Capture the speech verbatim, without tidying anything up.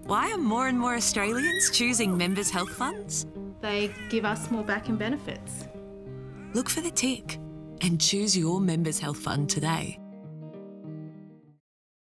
Why are more and more Australians choosing members' health funds? They give us more back in benefits. Look for the tick and choose your members' health fund today.